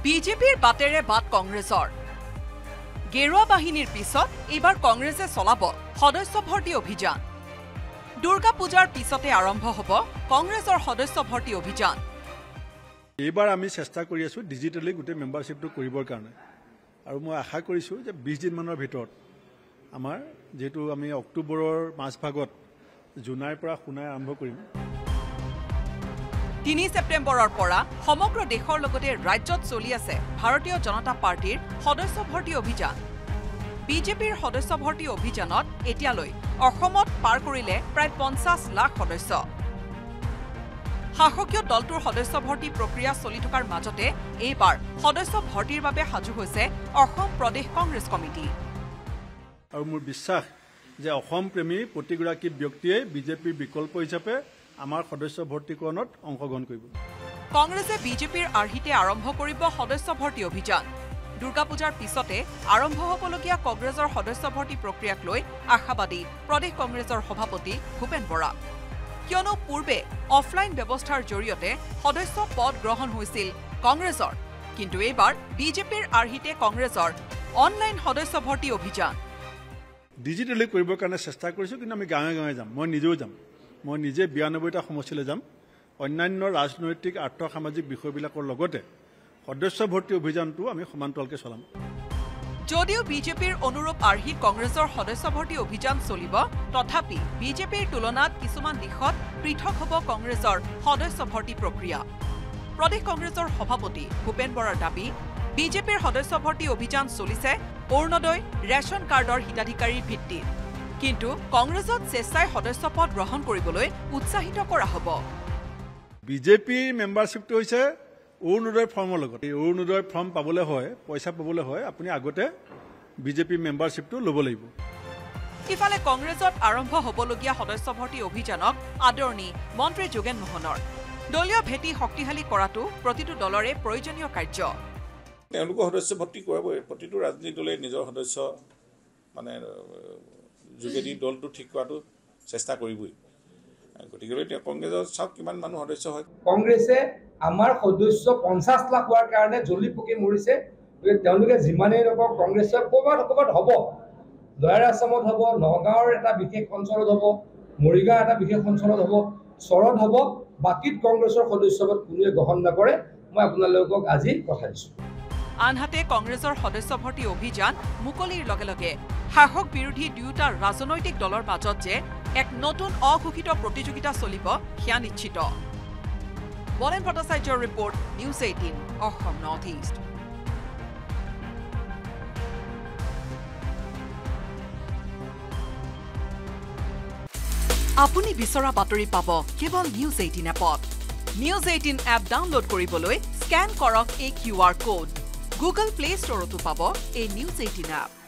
বিজেপিৰ বাটেৰে বাট কংগ্ৰেছৰ গেৰুৱা বাহিনীৰ পিছত এবাৰ কংগ্ৰেছে চলাব সদস্য ভৰ্তি অভিযান দুৰ্গা পূজাৰ পিছতে আৰম্ভ হ'ব কংগ্ৰেছৰ সদস্য ভৰ্তি অভিযান এবাৰ আমি চেষ্টা কৰি আছো ডিজিটেলি গুটে মেম্বাৰশিপটো কৰিবৰ কাৰণে আৰু মই আশা কৰিছো যে 20 দিন মানৰ ভিতৰত আমাৰ যেটো আমি অক্টোবৰৰ মাজভাগত জুনাইৰ পৰা শুনাই আৰম্ভ কৰিম 3 সেপ্টেম্বৰৰ পৰা সমগ্ৰ দেশৰ লগতে ৰাজ্যত চলি আছে ভাৰতীয় জনতা পাৰ্টিৰ সদস্য ভৰ্তি অভিযান বিজেপিৰ সদস্য ভৰ্তি অভিযানত এতিয়ালৈ অসমত পাৰ কৰিলে প্ৰায় 50 লাখ সদস্য শাসকীয় দলটোৰ সদস্য ভৰ্তি প্ৰক্ৰিয়া চলি থকাৰ মাজতে এইবাৰ সদস্য ভৰ্তিৰ বাবে সাজু হৈছে অসম প্ৰদেশ কংগ্ৰেছ কমিটি আৰু মোৰ বিশ্বাস যে অসম প্ৰেমী প্ৰতিগৰাকী ব্যক্তিয়ে বিজেপিৰ বিকল্প হিচাপে আমাৰ সদস্য ভৰ্তিকৰণত অংশগ্ৰহণ কৰিব কংগ্ৰেছে বিজেপিৰ আৰ্হিতে আৰম্ভ কৰিব সদস্য ভৰ্তি অভিযান দুৰ্গা পূজাৰ পিছতে আৰম্ভ হ'বলগীয়া কংগ্ৰেছৰ সদস্য ভৰ্তি প্ৰক্ৰিয়াক লৈ আশাবাদী প্ৰদেশ কংগ্ৰেছৰ সভাপতি ভূপেন বৰা কিয়নো পূৰ্বে অফলাইন ব্যৱস্থাৰ জৰিয়তে সদস্য পদ গ্ৰহণ হৈছিল কংগ্ৰেছৰ কিন্তু এইবাৰ বিজেপিৰ আৰ্হিতে কংগ্ৰেছৰ অনলাইন সদস্য ভৰ্তি অভিযান ডিজিটেলি কৰিবৰ কাৰণে চেষ্টা কৰিছো কিন্তু আমি গাঁৱে গাঁৱে যাম মই নিজেও যাম মই নিজে 92টা সমষ্টিলৈ যাম অন্যান্য ৰাজনৈতিক আৰ্থ সামাজিক বিষয়বিলাকৰ লগতে সদস্য ভৰ্তি অভিযানটো আমি সমান্তৰালকৈ চলাম যদিও বিজেপিৰ অনুৰূপ আৰ্হিত কংগ্ৰেছৰ সদস্য ভৰ্তি অভিযান চলিব তথাপি বিজেপিৰ তুলনাত কিছুমান দিশত পৃথক হ'ব কংগ্ৰেছৰ সদস্য ভৰ্তি প্ৰক্ৰিয়া প্ৰদেশ কংগ্ৰেছৰ সভাপতি ভূপেন বৰাৰ দাবী বিজেপিৰ সদস্য ভৰ্তি অভিযান চলিছে অৰুণোদয় ৰেচন কাৰ্ডৰ হিতাধিকাৰীৰ ভিত্তিত কিন্তু কংগ্ৰেছত স্বেচ্ছাই সদস্য পদ গ্ৰহণ কৰিবলৈ উৎসাহিত কৰা হ'ব বিজেপিৰ মেম্বাৰশিপটো হৈছে অৰুণোদয় ফৰ্মৰ লগত এই অৰুণোদয় ফৰ্ম পাবলৈ হয় পইচা পাবলৈ হয় আপুনি আগতে বিজেপি মেম্বাৰশিপটো ল'ব লাগিব ইফালে কংগ্ৰেছত আৰম্ভ হ'বলগীয়া সদস্য ভৰ্তি অভিযানক আদৰণি মন্ত্ৰী যোগেন মোহনৰ দলীয় ভেটি শক্তিশালী কৰাটো প্ৰতিটো দলৰে প্ৰয়োজনীয় কাৰ্য তেওঁলোকৰ সদস্য ভৰ্তি কৰাবই প্ৰতিটো ৰাজনৈতিক দলে নিজৰ সদস্য মানে যোগেদি দলটো ঠিক কৰাটো চেষ্টা কৰিবই গতিকে কংগ্ৰেছৰ চাওক কিমান মানুহ সদস্য হয় কংগ্ৰেছে আমাৰ সদস্য 50 লাখ হোৱাৰ কাৰণে জলি পকি মৰিছে তেওঁলোকে যিমানেই নকওক কংগ্ৰেছৰ ক'ৰবাত হ'ব লয়াৰ আছামত হ'ব নগাঁৱৰ এটা বিশেষ অঞ্চলত হ'ব মৰিগাঁও এটা বিশেষ অঞ্চলত হ'ব চৰত হ'ব বাকীত কংগ্ৰেছৰ সদস্যপদ কোনোৱে গ্ৰহণ নকৰে মই আপোনালোকক আজি কথা দিছোঁ আনহাতে কংগ্ৰেছৰ সদস্য ভৰ্তি অভিযান মুকলিৰ লগে লগে শাসক বিৰোধী দুয়োটা ৰাজনৈতিক দলৰ মাজত যে এক নতুন অঘোষিত প্ৰতিযোগিতা চলিব সেয়া নিশ্চিত বলেন ভট্টাচাৰ্যৰ report news 18 Assam north east আপুনি বিচৰা বাতৰি পাব কেৱল নিউজ 18 এপত নিউজ 18 এপ ডাউনলোড কৰিবলৈ স্কেন কৰক এই QR কোড গুগল প্লে ষ্টৰতো পাব এই নিউজ 18 এপ